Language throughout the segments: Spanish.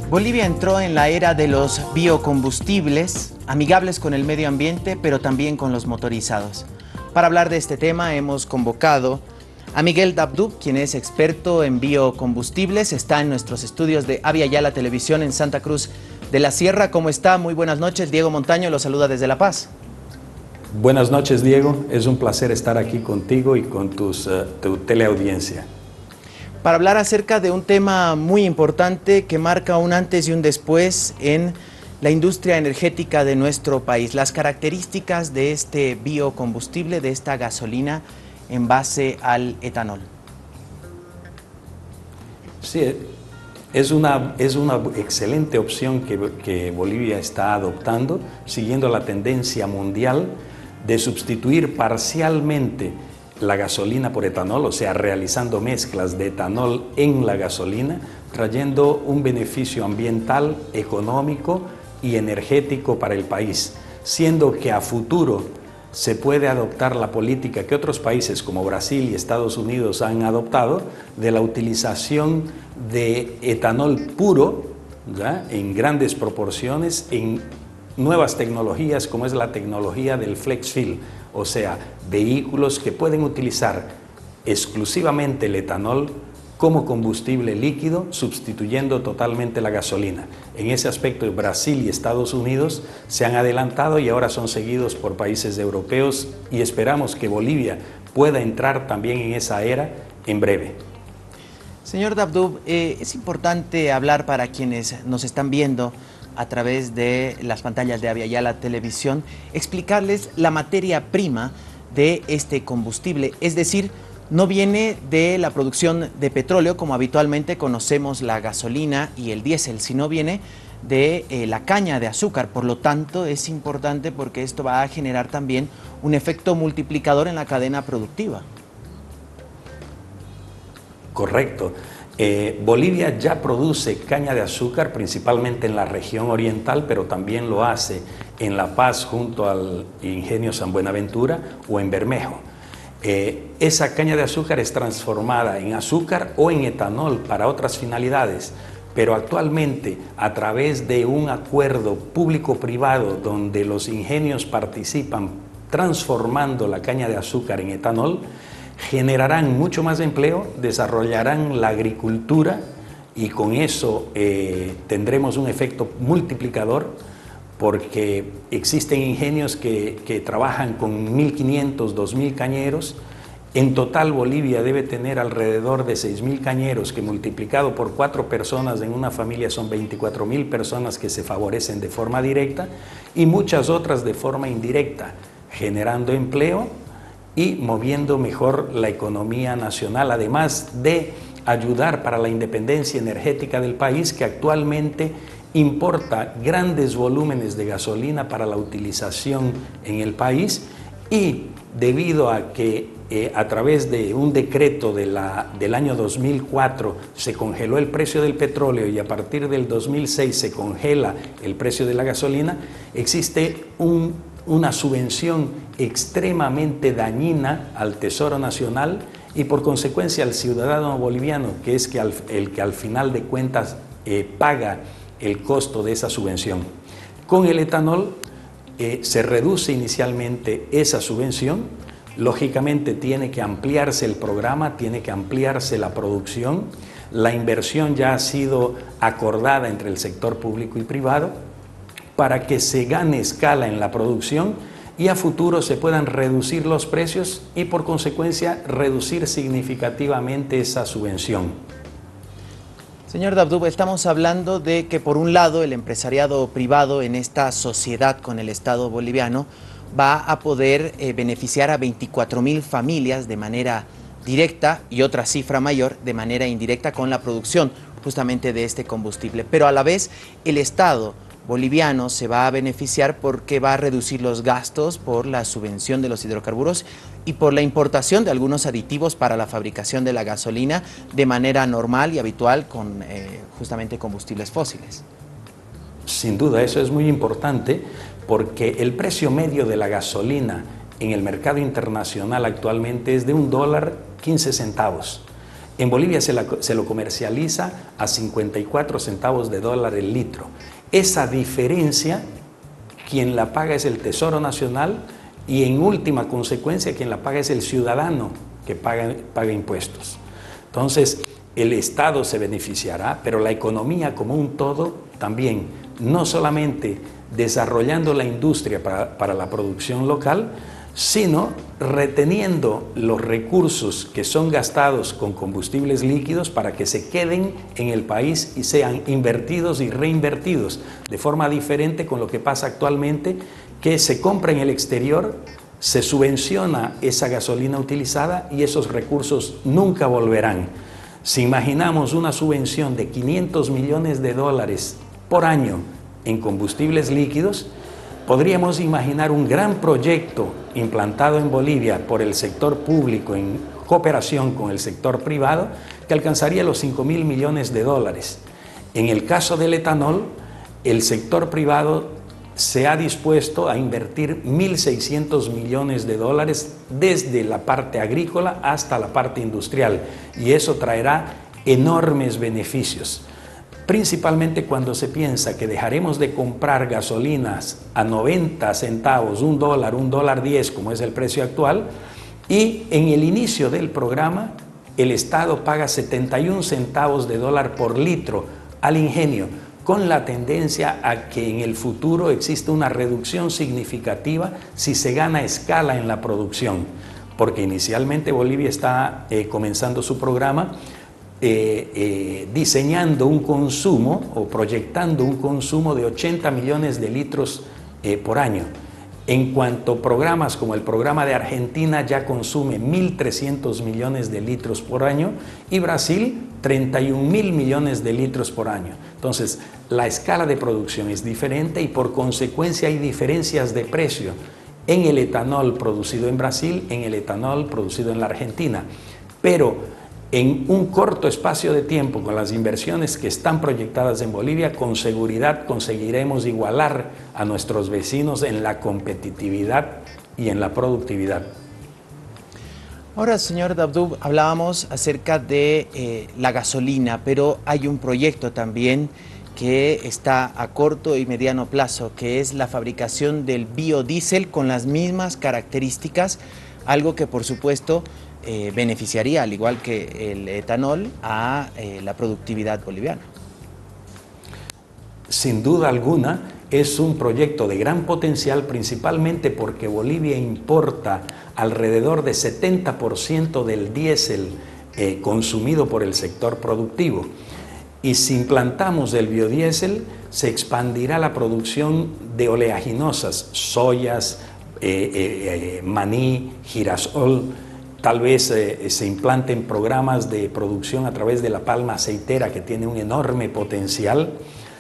Bolivia entró en la era de los biocombustibles, amigables con el medio ambiente, pero también con los motorizados. Para hablar de este tema hemos convocado a Miguel Dabdub, quien es experto en biocombustibles, está en nuestros estudios de Avia Yala Televisión en Santa Cruz de la Sierra. ¿Cómo está? Muy buenas noches. Diego Montaño lo saluda desde La Paz. Buenas noches, Diego. Es un placer estar aquí contigo y con tu teleaudiencia. Para hablar acerca de un tema muy importante que marca un antes y un después en la industria energética de nuestro país, las características de este biocombustible, de esta gasolina en base al etanol. Sí, es una excelente opción que Bolivia está adoptando, siguiendo la tendencia mundial de sustituir parcialmente la gasolina por etanol, o sea, realizando mezclas de etanol en la gasolina, trayendo un beneficio ambiental, económico y energético para el país, siendo que a futuro se puede adoptar la política que otros países como Brasil y Estados Unidos han adoptado de la utilización de etanol puro, ¿ya?, en grandes proporciones, en nuevas tecnologías como es la tecnología del flex fuel, o sea, vehículos que pueden utilizar exclusivamente el etanol como combustible líquido, sustituyendo totalmente la gasolina. En ese aspecto, Brasil y Estados Unidos se han adelantado y ahora son seguidos por países europeos y esperamos que Bolivia pueda entrar también en esa era en breve. Señor Dabdub, es importante hablar para quienes nos están viendo a través de las pantallas de Avia Yala Televisión, explicarles la materia prima de este combustible, es decir, no viene de la producción de petróleo como habitualmente conocemos la gasolina y el diésel, sino viene de la caña de azúcar. Por lo tanto, es importante porque esto va a generar también un efecto multiplicador en la cadena productiva. Correcto. Bolivia ya produce caña de azúcar principalmente en la región oriental, pero también lo hace en La Paz junto al Ingenio San Buenaventura o en Bermejo. Esa caña de azúcar es transformada en azúcar o en etanol para otras finalidades, pero actualmente a través de un acuerdo público-privado donde los ingenios participan transformando la caña de azúcar en etanol, generarán mucho más empleo, desarrollarán la agricultura y con eso tendremos un efecto multiplicador porque existen ingenios que trabajan con 1.500, 2.000 cañeros. En total Bolivia debe tener alrededor de 6.000 cañeros que multiplicado por 4 personas en una familia son 24.000 personas que se favorecen de forma directa y muchas otras de forma indirecta, generando empleo y moviendo mejor la economía nacional, además de ayudar para la independencia energética del país que actualmente importa grandes volúmenes de gasolina para la utilización en el país y debido a que a través de un decreto del año 2004 se congeló el precio del petróleo y a partir del 2006 se congela el precio de la gasolina, existe una subvención extremadamente dañina al Tesoro Nacional y por consecuencia al ciudadano boliviano, que es el que al final de cuentas paga el costo de esa subvención. Con el etanol se reduce inicialmente esa subvención, lógicamente tiene que ampliarse el programa, tiene que ampliarse la producción, la inversión ya ha sido acordada entre el sector público y privado para que se gane escala en la producción y a futuro se puedan reducir los precios y por consecuencia reducir significativamente esa subvención. Señor Dabdub, estamos hablando de que por un lado el empresariado privado en esta sociedad con el Estado boliviano va a poder beneficiar a 24.000 familias de manera directa y otra cifra mayor de manera indirecta con la producción justamente de este combustible, pero a la vez el Estado boliviano se va a beneficiar porque va a reducir los gastos por la subvención de los hidrocarburos y por la importación de algunos aditivos para la fabricación de la gasolina de manera normal y habitual con justamente combustibles fósiles. Sin duda, eso es muy importante porque el precio medio de la gasolina en el mercado internacional actualmente es de $1.15. En Bolivia se lo comercializa a 54 centavos de dólar el litro. Esa diferencia, quien la paga es el Tesoro Nacional y en última consecuencia quien la paga es el ciudadano que paga impuestos. Entonces, el Estado se beneficiará, pero la economía como un todo también, no solamente desarrollando la industria para la producción local, sino reteniendo los recursos que son gastados con combustibles líquidos para que se queden en el país y sean invertidos y reinvertidos de forma diferente con lo que pasa actualmente, que se compra en el exterior, se subvenciona esa gasolina utilizada y esos recursos nunca volverán. Si imaginamos una subvención de 500 millones de dólares por año en combustibles líquidos, podríamos imaginar un gran proyecto implantado en Bolivia por el sector público en cooperación con el sector privado que alcanzaría los 5.000 millones de dólares. En el caso del etanol, el sector privado se ha dispuesto a invertir 1.600 millones de dólares desde la parte agrícola hasta la parte industrial, y eso traerá enormes beneficios. Principalmente cuando se piensa que dejaremos de comprar gasolinas a 90 centavos, $1, $1.10, como es el precio actual, y en el inicio del programa el Estado paga 71 centavos de dólar por litro al ingenio, con la tendencia a que en el futuro exista una reducción significativa si se gana escala en la producción, porque inicialmente Bolivia está comenzando su programa diseñando un consumo o proyectando un consumo de 80 millones de litros por año. En cuanto a programas como el programa de Argentina ya consume 1.300 millones de litros por año y Brasil 31.000 millones de litros por año. Entonces, la escala de producción es diferente y por consecuencia hay diferencias de precio en el etanol producido en Brasil, en el etanol producido en la Argentina. Pero en un corto espacio de tiempo, con las inversiones que están proyectadas en Bolivia, con seguridad conseguiremos igualar a nuestros vecinos en la competitividad y en la productividad. Ahora, señor Dabdoub, hablábamos acerca de la gasolina, pero hay un proyecto también que está a corto y mediano plazo, que es la fabricación del biodiesel con las mismas características, algo que por supuesto beneficiaría, al igual que el etanol, a la productividad boliviana. Sin duda alguna, es un proyecto de gran potencial, principalmente porque Bolivia importa alrededor de 70% del diésel consumido por el sector productivo. Y si implantamos el biodiesel, se expandirá la producción de oleaginosas, soyas, maní, girasol. Tal vez se implanten programas de producción a través de la palma aceitera, que tiene un enorme potencial,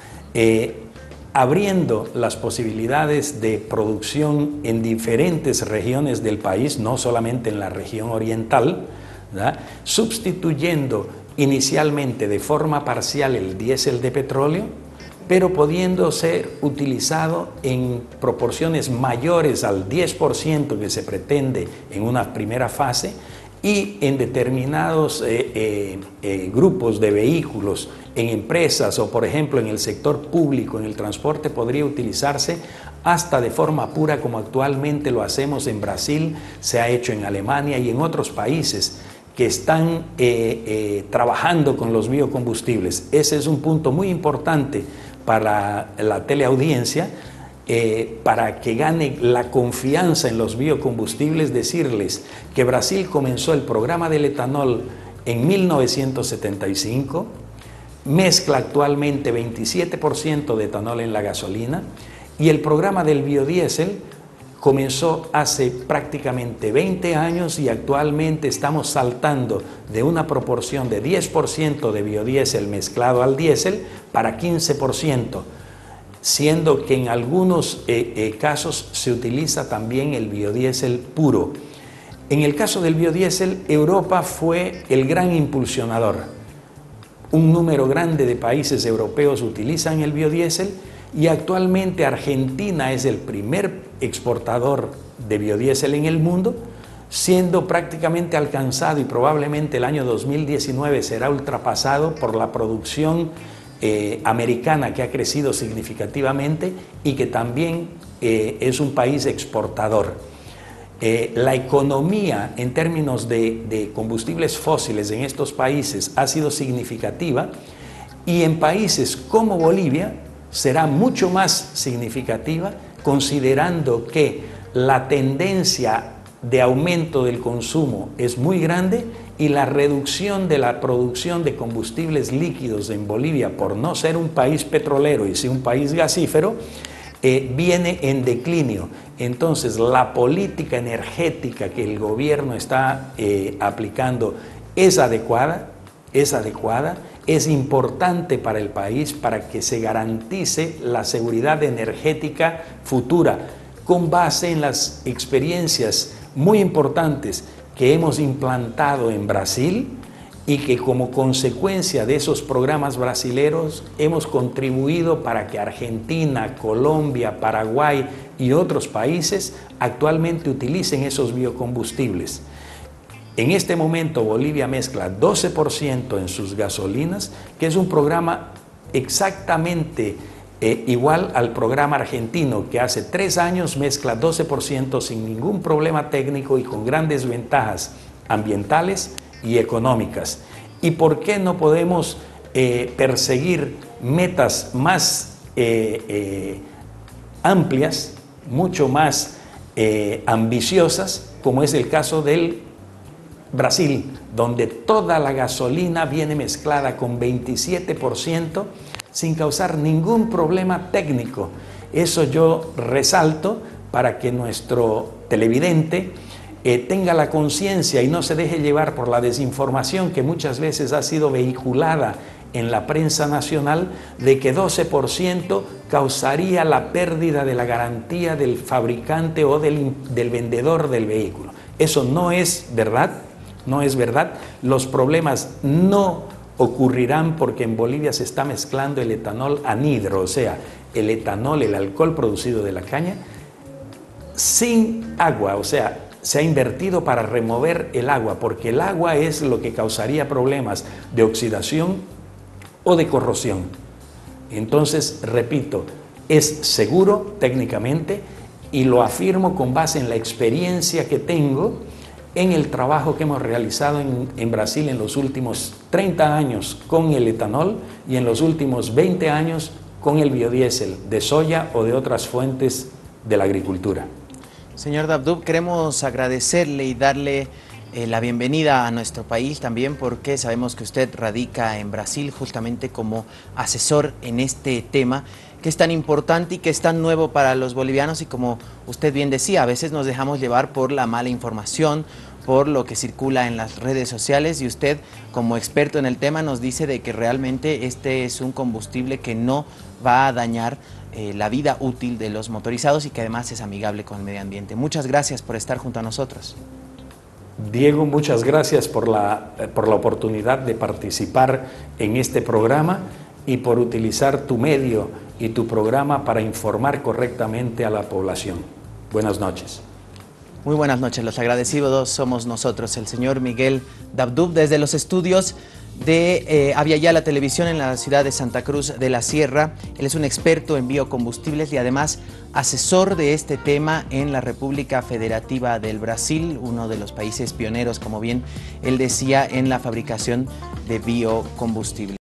abriendo las posibilidades de producción en diferentes regiones del país, no solamente en la región oriental, ¿verdad? Sustituyendo inicialmente de forma parcial el diésel de petróleo, pero pudiendo ser utilizado en proporciones mayores al 10% que se pretende en una primera fase, y en determinados grupos de vehículos, en empresas o por ejemplo en el sector público, en el transporte, podría utilizarse hasta de forma pura, como actualmente lo hacemos en Brasil, se ha hecho en Alemania y en otros países que están trabajando con los biocombustibles. Ese es un punto muy importante para la teleaudiencia, para que gane la confianza en los biocombustibles, decirles que Brasil comenzó el programa del etanol en 1975, mezcla actualmente 27% de etanol en la gasolina, y el programa del biodiesel comenzó hace prácticamente 20 años y actualmente estamos saltando de una proporción de 10% de biodiesel mezclado al diésel para 15%, siendo que en algunos casos se utiliza también el biodiesel puro. En el caso del biodiesel, Europa fue el gran impulsionador. Un número grande de países europeos utilizan el biodiesel y actualmente Argentina es el primer exportador de biodiesel en el mundo, siendo prácticamente alcanzado y probablemente el año 2019 será ultrapasado por la producción americana, que ha crecido significativamente y que también es un país exportador. La economía en términos de combustibles fósiles en estos países ha sido significativa, y en países como Bolivia será mucho más significativa, considerando que la tendencia de aumento del consumo es muy grande y la reducción de la producción de combustibles líquidos en Bolivia, por no ser un país petrolero y sí un país gasífero, viene en declinio. Entonces, la política energética que el gobierno está aplicando es adecuada, es importante para el país, para que se garantice la seguridad energética futura, con base en las experiencias muy importantes que hemos implantado en Brasil y que como consecuencia de esos programas brasileros hemos contribuido para que Argentina, Colombia, Paraguay y otros países actualmente utilicen esos biocombustibles. En este momento Bolivia mezcla 12% en sus gasolinas, que es un programa exactamente igual al programa argentino, que hace 3 años mezcla 12% sin ningún problema técnico y con grandes ventajas ambientales y económicas. ¿Y por qué no podemos perseguir metas más amplias, mucho más ambiciosas, como es el caso del Brasil, donde toda la gasolina viene mezclada con 27% sin causar ningún problema técnico? Eso yo resalto para que nuestro televidente tenga la conciencia y no se deje llevar por la desinformación que muchas veces ha sido vehiculada en la prensa nacional, de que 12% causaría la pérdida de la garantía del fabricante o del vendedor del vehículo. Eso no es verdad. No es verdad. Los problemas no ocurrirán porque en Bolivia se está mezclando el etanol anhidro, o sea, el etanol, el alcohol producido de la caña, sin agua, o sea, se ha invertido para remover el agua, porque el agua es lo que causaría problemas de oxidación o de corrosión. Entonces, repito, es seguro técnicamente y lo afirmo con base en la experiencia que tengo en el trabajo que hemos realizado en Brasil en los últimos 30 años con el etanol y en los últimos 20 años con el biodiesel de soya o de otras fuentes de la agricultura. Señor Dabdub, queremos agradecerle y darle la bienvenida a nuestro país también, porque sabemos que usted radica en Brasil justamente como asesor en este tema que es tan importante y que es tan nuevo para los bolivianos, y como usted bien decía, a veces nos dejamos llevar por la mala información, por lo que circula en las redes sociales, y usted como experto en el tema nos dice de que realmente este es un combustible que no va a dañar la vida útil de los motorizados y que además es amigable con el medio ambiente. Muchas gracias por estar junto a nosotros. Diego, muchas gracias por la oportunidad de participar en este programa y por utilizar tu medio y tu programa para informar correctamente a la población. Buenas noches. Muy buenas noches, los agradecidos somos nosotros, el señor Miguel Dabdub, desde los estudios de Aviala Televisión en la ciudad de Santa Cruz de la Sierra. Él es un experto en biocombustibles y además asesor de este tema en la República Federativa del Brasil, uno de los países pioneros, como bien él decía, en la fabricación de biocombustibles.